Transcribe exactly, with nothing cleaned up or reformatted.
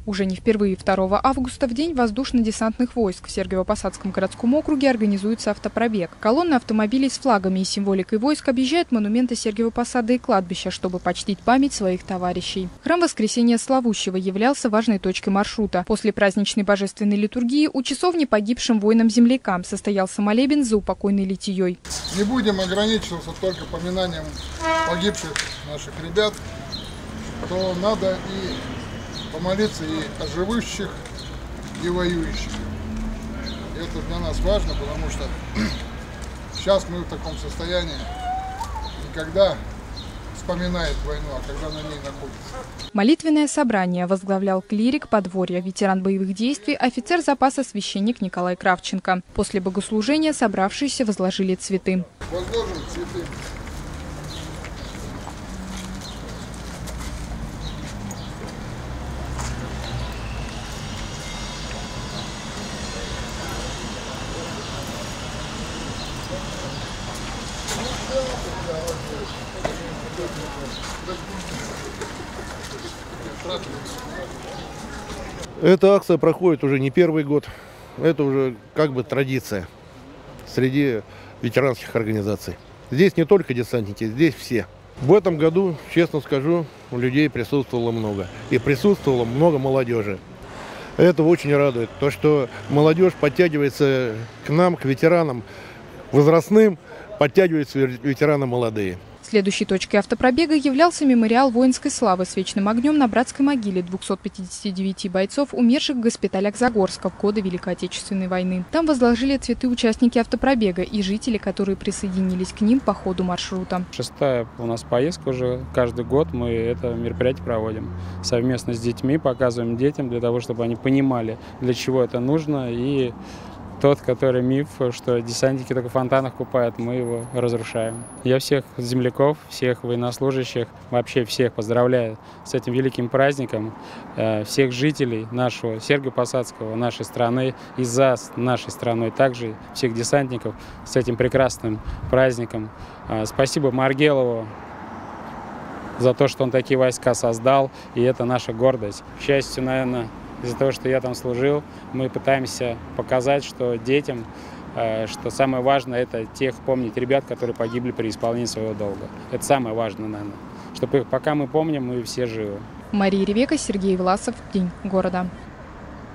Уже не впервые второго августа в День воздушно-десантных войск в Сергиево-Посадском городском округе организуется автопробег. Колонна автомобилей с флагами и символикой войск объезжает монументы Сергиева Посада и кладбища, чтобы почтить память своих товарищей. Храм Воскресения Славущего являлся важной точкой маршрута. После праздничной божественной литургии у часовни погибшим воинам-землякам состоялся молебен за упокойной литией. Не будем ограничиваться только поминанием погибших наших ребят, то надо и помолиться и о живущих, и воюющих. И это для нас важно, потому что сейчас мы в таком состоянии, никогда вспоминает войну, а когда на ней находится. Молитвенное собрание возглавлял клирик подворья, ветеран боевых действий, офицер запаса священник Николай Кравченко. После богослужения собравшиеся возложили цветы. Возложим цветы. Эта акция проходит уже не первый год. Это уже как бы традиция среди ветеранских организаций. Здесь не только десантники, здесь все. В этом году, честно скажу, у людей присутствовало много. И присутствовало много молодежи. Это очень радует. То, что молодежь подтягивается к нам, к ветеранам возрастным, подтягиваются ветераны молодые. Следующей точкой автопробега являлся мемориал воинской славы с вечным огнем на братской могиле двухсот пятидесяти девяти бойцов, умерших в госпиталях Загорска в годы Великой Отечественной войны. Там возложили цветы участники автопробега и жители, которые присоединились к ним по ходу маршрута. Шестая у нас поездка уже. Каждый год мы это мероприятие проводим. Совместно с детьми показываем детям, для того, чтобы они понимали, для чего это нужно. И тот, который миф, что десантники только в фонтанах купают, мы его разрушаем. Я всех земляков, всех военнослужащих, вообще всех поздравляю с этим великим праздником. Всех жителей нашего Сергиево-Посадского, нашей страны и за нашей страной, также всех десантников с этим прекрасным праздником. Спасибо Маргелову за то, что он такие войска создал, и это наша гордость. К счастью, наверное, из-за того, что я там служил, мы пытаемся показать, что детям, что самое важное, это тех помнить ребят, которые погибли при исполнении своего долга. Это самое важное, наверное. Чтобы пока мы помним, мы все живы. Мария Ревека, Сергей Власов. День города.